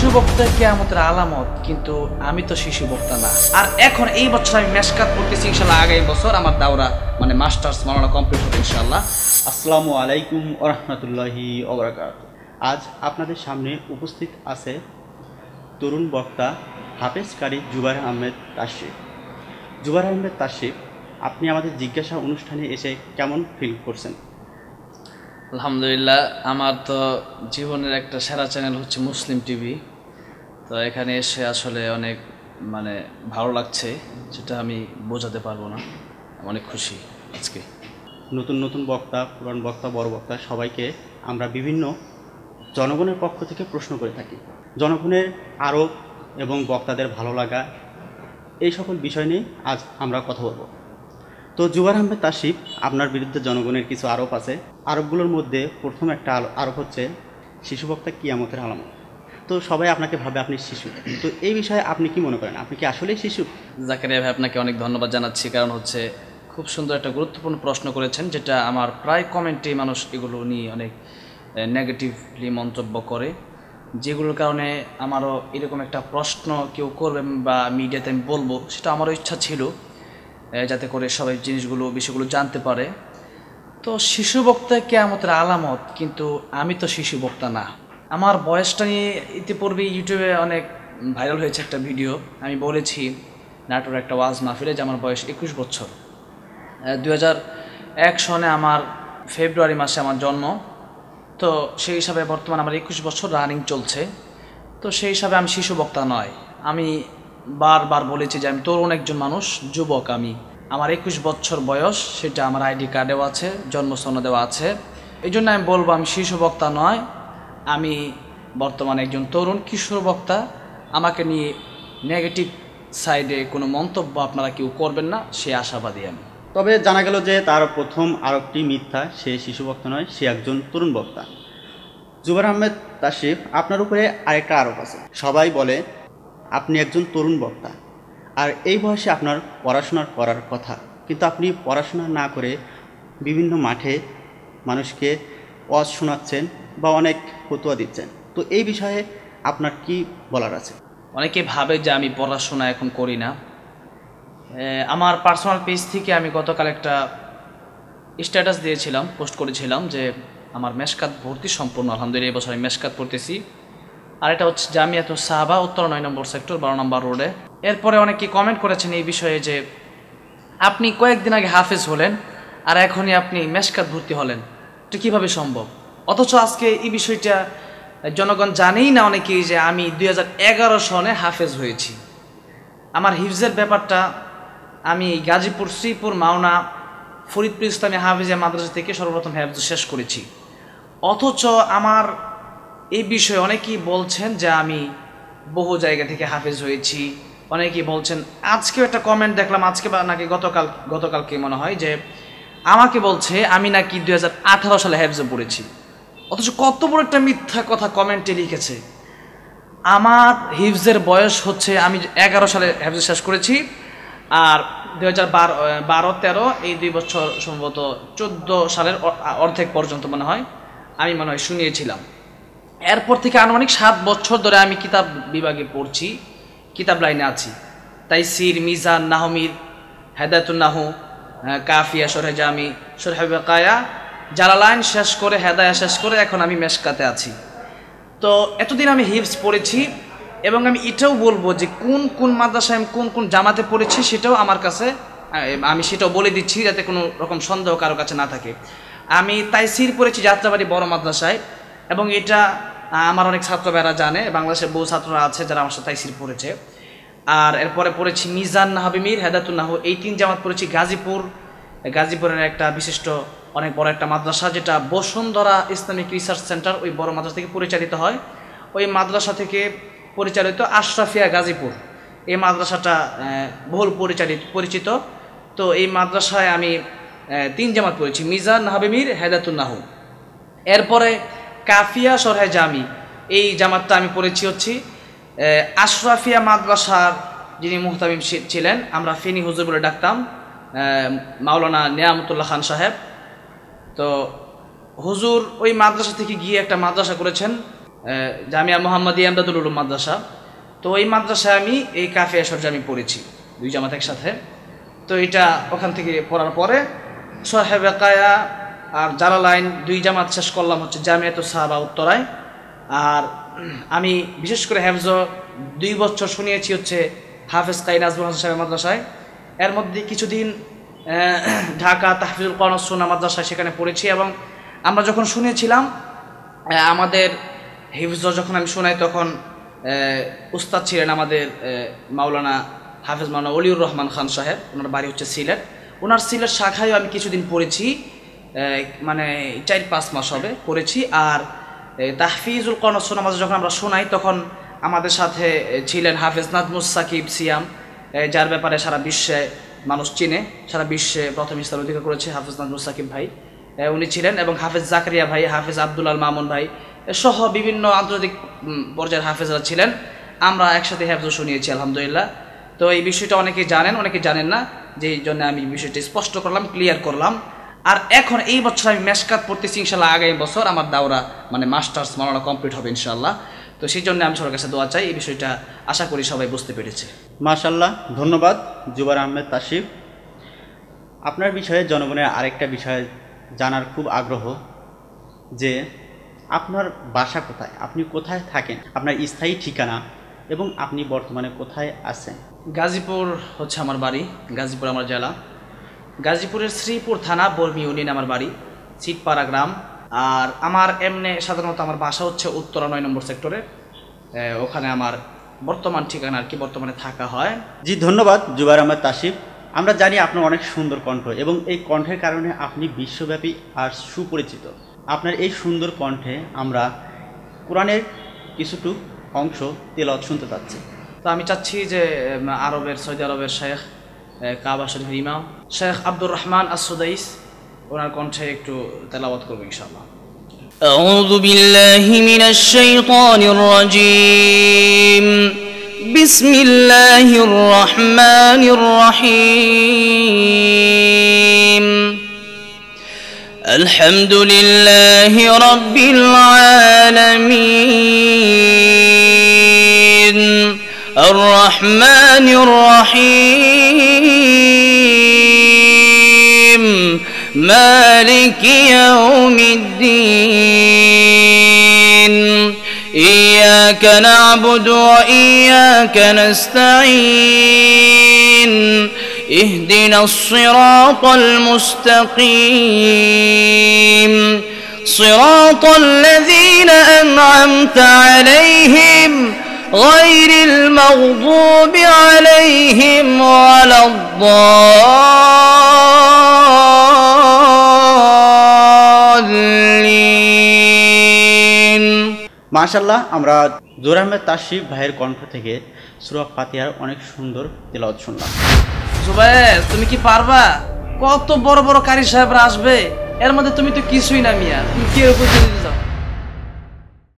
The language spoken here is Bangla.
শিশু বক্তা কিয়ামতের আলামত, কিন্তু আমি তো শিশু বক্তা না। আর এখন এই বছর আমি মেশকাত পড়তেছি, ইনশাআল্লাহ আগামী বছর আমার দাওরা মানে মাস্টার্স মাওলানা কমপ্লিট হবে ইনশাআল্লাহ। আসসালামু আলাইকুম ওয়া রাহমাতুল্লাহি ওয়া বারাকাতুহু। আজ আপনাদের সামনে উপস্থিত আছে তরুণ বক্তা হাফেজ কারি জুবায়ের আহমেদ তাশরিফ। জুবায়ের আহমেদ তাশরিফ, আপনি আমাদের জিজ্ঞাসা অনুষ্ঠানে এসে কেমন ফিল করছেন? আলহামদুলিল্লাহ, আমার তো জীবনের একটা সেরা চ্যানেল হচ্ছে মুসলিম টিভি। তো এখানে এসে আসলে অনেক ভালো লাগছে, যেটা আমি বোঝাতে পারবো না। অনেক খুশি আজকে। নতুন নতুন বক্তা, পুরান বক্তা, বড় বক্তা সবাইকে আমরা বিভিন্ন জনগণের পক্ষ থেকে প্রশ্ন করে থাকি। জনগণের আরোপ এবং বক্তাদের ভালো লাগা, এই সকল বিষয় নিয়ে আজ আমরা কথা বলবো। তো জুবায়ের আহমেদ তাশরিফ, আপনার বিরুদ্ধে জনগণের কিছু আরোপ আছে। আরোপগুলোর মধ্যে প্রথম একটা আরোপ হচ্ছে শিশু বক্তা কিয়ামতের আলামত। তো সবাই আপনাকে ভাবে আপনি শিশু, তো এই বিষয়ে আপনি কি মনে করেন? আপনি কি আসলেই শিশু? জাকারিয়া ভাই, আপনাকে অনেক ধন্যবাদ জানাচ্ছি, কারণ হচ্ছে খুব সুন্দর একটা গুরুত্বপূর্ণ প্রশ্ন করেছেন, যেটা আমার প্রায় কমেন্টে মানুষ এগুলো নিয়ে অনেক নেগেটিভলি মন্তব্য করে, যেগুলোর কারণে আমারও এরকম একটা প্রশ্ন কেউ করবে বা মিডিয়াতে আমি বলবো, সেটা আমারও ইচ্ছা ছিল, যাতে করে সবাই বিষয়গুলো জানতে পারে। তো শিশু বক্তা কিয়ামতের আলামত, কিন্তু আমি তো শিশু বক্তা না। আমার বয়সটা নিয়ে ইতিপূর্বে ইউটিউবে অনেক ভাইরাল হয়েছে একটা ভিডিও। আমি বলেছি নাটোর একটা ওয়াজ মাহফিলে যে আমার বয়স 21 বছর। 2001 সনে আমার ফেব্রুয়ারি মাসে আমার জন্ম। তো সেই হিসাবে বর্তমানে আমার 21 বছর রানিং চলছে। তো সেই হিসাবে আমি শিশু বক্তা নয়। আমি বারবার বলেছি যে আমি তরুণ একজন মানুষ, যুবক। আমার 21 বছর বয়স, সেটা আমার আইডি কার্ডেও আছে, জন্মসনদেও আছে। এই জন্য আমি বলবো আমি শিশু বক্তা নয়, আমি বর্তমানে একজন তরুণ কিশোর বক্তা। আমাকে নিয়ে নেগেটিভ সাইডে কোনো মন্তব্য আপনারা কেউ করবেন না, সে আশাবাদী আমি। তবে জানা গেল যে তার প্রথম আরোপটি মিথ্যা, সে শিশু বক্তা নয়, সে একজন তরুণ বক্তা। জুবায়ের আহমেদ তাশরিফ, আপনার উপরে আরেকটা আরোপ আছে। সবাই বলে আপনি একজন তরুণ বক্তা, আর এই বয়সে আপনার পড়াশোনা করার কথা, কিন্তু আপনি পড়াশোনা না করে বিভিন্ন মাঠে মানুষকে ওয়াজ শোনাচ্ছেন বা অনেক ফতোয়া দিচ্ছেন। তো এই বিষয়ে আপনার কি বলার আছে? অনেকে ভাবে যে আমি পড়াশোনা এখন করি না। আমার পার্সোনাল পেজ থেকে আমি গতকাল একটা স্ট্যাটাস দিয়েছিলাম, পোস্ট করেছিলাম যে আমার মেশকাত ভর্তি সম্পূর্ণ, আলহামদুলিল্লাহ এই বছর আমি মেশকাত পড়তেছি। আর এটা হচ্ছে জামিয়াতুস সাহাবা, উত্তর 9 নম্বর সেক্টর, 12 নম্বর রোডে। এরপরে অনেকে কমেন্ট করেছেন এই বিষয়ে যে আপনি কয়েকদিন আগে হাফেজ হলেন আর এখনই আপনি মেশকাত ভর্তি হলেন, এটা কীভাবে সম্ভব? অথচ আজকে এই বিষয়টা জনগণ জানেই না অনেকেই যে আমি 2011 সনে হাফেজ হয়েছি। আমার হিফজের ব্যাপারটা আমি গাজীপুর শ্রীপুর মাওনা ফরিদপুর ইসলামী হাফিজিয়া মাদ্রাসা থেকে সর্বপ্রথম হাফেজ শেষ করেছি। অথচ আমার এই বিষয়ে অনেকেই বলছেন যে আমি বহু জায়গা থেকে হাফেজ হয়েছি। অনেকেই বলছেন, আজকেও একটা কমেন্ট দেখলাম, আজকে বা নাকি গতকালকে মনে হয়, যে আমাকে বলছে আমি নাকি 2018 সালে হাফেজে পড়েছি। অথচ কত বড় একটা মিথ্যা কথা কমেন্টে লিখেছে। আমার হিফজের বয়স হচ্ছে, আমি 11 সালে হাফেজ শেষ করেছি, আর 2012-13 এই 2 বছর সম্ভবত 14 সালের অর্ধেক পর্যন্ত মনে হয় শুনিয়েছিলাম। এরপর থেকে আনুমানিক 7 বছর ধরে আমি কিতাব বিভাগে পড়ছি, কিতাব লাইনে আছি। তাইসির, মিজান, নাহমির, হেদায়াতুন নাহু, কাফিয়া, শরহে জামি, শরহে বাকায়া, জালালাইন শেষ করে, হেদায়া শেষ করে এখন আমি মেশকাতে আছি। তো এতদিন আমি হিফজ পড়েছি, এবং আমি এটাও বলবো যে কোন কোন মাদ্রাসায় কোন কোন জামাতে পড়েছি সেটাও আমার কাছে, আমি সেটাও বলে দিচ্ছি যাতে কোনো রকম সন্দেহ কারো কাছে না থাকে। আমি তাইসির পড়েছি যাত্রাবাড়ি বড় মাদ্রাসায়, এবং এটা আমার অনেক ছাত্র ভাইরা জানে, বাংলাদেশের বহু ছাত্ররা আছে যারা আমার সাথে তাইসির পড়েছে। আর এরপরে পড়েছি মিজান, নাহাবিমির, হেদায়াতুন নাহু, এই 3 জামাত পড়েছি। গাজীপুরের একটা বিশিষ্ট অনেক বড় একটা মাদ্রাসা, যেটা বসুন্ধরা ইসলামিক রিসার্চ সেন্টার, ওই বড় মাদ্রাসা থেকে পরিচালিত হয়। ওই মাদ্রাসা থেকে পরিচালিত আশরাফিয়া গাজীপুর, এই মাদ্রাসাটা বহুল পরিচিত। তো এই মাদ্রাসায় আমি 3 জামাত পড়েছি, মিজান, নাহাবিমির, হেদায়াতুন নাহু। এরপরে কাফিয়া, শরহে জামি, এই জামাতটা আমি পড়েছি হচ্ছে আশরাফিয়া মাদ্রাসার যিনি মুহতামিম ছিলেন, আমরা ফেনী হুজুর বলে ডাকতাম, মাওলানা নিয়ামতুল্লাহ খান সাহেব। তো হুজুর ওই মাদ্রাসা থেকে গিয়ে একটা মাদ্রাসা করেছেন জামিয়া মোহাম্মদিয়া ইমদাদুল উলুম মাদ্রাসা। তো এই মাদ্রাসায় আমি এই কাফিয়া শরীফে আমি পড়েছি 2 জামাত একসাথে। তো এটা ওখান থেকে পড়ার পরে শরহে বেকায়া আর জালালাইন 2 জামাত শেষ করলাম হচ্ছে জামিয়াতুস সাহাবা উত্তরায়। আর আমি বিশেষ করে হেফজ 2 বছর শুনিয়েছি হচ্ছে হাফেজ কায়ি নাজমুল হাসান সাহেব মাদ্রাসায়। এর মধ্যে কিছুদিন ঢাকা তাহফিজুল কোরআন ওয়াস সুন্নাহ মাদ্রাসায় সেখানে পড়েছি। এবং আমরা যখন শুনেছিলাম আমাদের হিফজ যখন আমি শোনাই তখন উস্তাদ ছিলেন আমাদের মাওলানা হাফেজ মাওলানা অলিউর রহমান খান সাহেব, ওনার বাড়ি হচ্ছে সিলেট। ওনার সিলেট শাখায়ও আমি কিছুদিন পড়েছি, মানে 4-5 মাস হবে পড়েছি। আর তাহফিজুল কোরআন ওয়াস সুন্নাহ মাদ্রাসা যখন আমরা শোনাই তখন আমাদের সাথে ছিলেন হাফেজ নাজমুস সাকিব সিয়াম, যার ব্যাপারে সারা বিশ্বে মানুষ চিনে, সারা বিশ্বে প্রথম স্থান অধিকার করেছে হাফেজ নাজমুস সাকিব ভাই, উনি ছিলেন। এবং হাফেজ জাকারিয়া ভাই, হাফেজ আব্দুল আল মামুন ভাই সহ বিভিন্ন আন্তর্জাতিক পর্যায়ের হাফেজরা ছিলেন। আমরা একসাথে হেফজ শুনিয়েছি আলহামদুলিল্লাহ। তো এই বিষয়টা অনেকে জানেন, অনেকে জানেন না, যেই জন্য আমি বিষয়টা স্পষ্ট করলাম, ক্লিয়ার করলাম। আর এখন এই বছর আমি মেশকাত পড়তেছি, ইনশাল্লাহ আগামী বছর আমার দাওরা মানে মাস্টার্স মাওলানা কমপ্লিট হবে ইনশাল্লাহ। তো সেই জন্য আমি সবার কাছে দোয়া চাই, এই বিষয়টা আশা করি সবাই বুঝতে পেরেছে। মাশাআল্লাহ, ধন্যবাদ জুবায়ের আহমেদ তাসিফ। আপনার বিষয়ে জনগণের আরেকটা বিষয় জানার খুব আগ্রহ যে আপনার বাসা কোথায়, আপনি কোথায় থাকেন, আপনার স্থায়ী ঠিকানা এবং আপনি বর্তমানে কোথায় আছেন? গাজীপুর হচ্ছে আমার বাড়ি, গাজীপুর আমার জেলা। গাজীপুরের শ্রীপুর থানা বর্মি ইউনিয়ন আমার বাড়ি, সিটপাড়া গ্রাম। আর আমার এমনি সাধারণত আমার বাসা হচ্ছে উত্তরা 9 নম্বর সেক্টরে, ওখানে আমার বর্তমান ঠিকানা আর কি বর্তমানে থাকা হয়। জি ধন্যবাদ জুবায়ের আহমেদ তাসিফ। আমরা জানি আপনার অনেক সুন্দর কণ্ঠ এবং এই কণ্ঠের কারণে আপনি বিশ্বব্যাপী আর সুপরিচিত। আপনার এই সুন্দর কণ্ঠে আমরা কোরআনের কিছুটুক অংশ তেলাওয়াত শুনতে পাচ্ছি। তো আমি চাচ্ছি যে আরবের সৌদি আরবের শেখ কাবা শরীফের ইমাম শেখ আব্দুর রহমান আস-সুদাইস ওনার কণ্ঠে একটু তেলাওয়াত করব ইনশাআল্লাহ। আউযু বিল্লাহি মিনাশ শাইতানির রাজীম। বিসমিল্লাহির রহমানির রহিম। আলহামদুলিল্লাহি রাব্বিল আলামিন। আর রহমানির রহিম। মালিকি ইয়াউমিদ্দিন। إياك نعبد وإياك نستعين. اهدنا الصراط المستقيم. صراط الذين أنعمت عليهم غير المغضوب عليهم ولا الضالين. মাশাআল্লাহ, আমরা জুবায়ের আহমেদ তাসিফ ভাইয়ের কণ্ঠ থেকে সূরা ফাতিহার অনেক সুন্দর তেলাওয়াত শুনলাম। জুবায়ের, তুমি কি পারবা? কত বড় বড় কারি সাহেবরা আসবে, এর মধ্যে তুমি তো কিছুই না মিয়া, তুমি কি এর উপর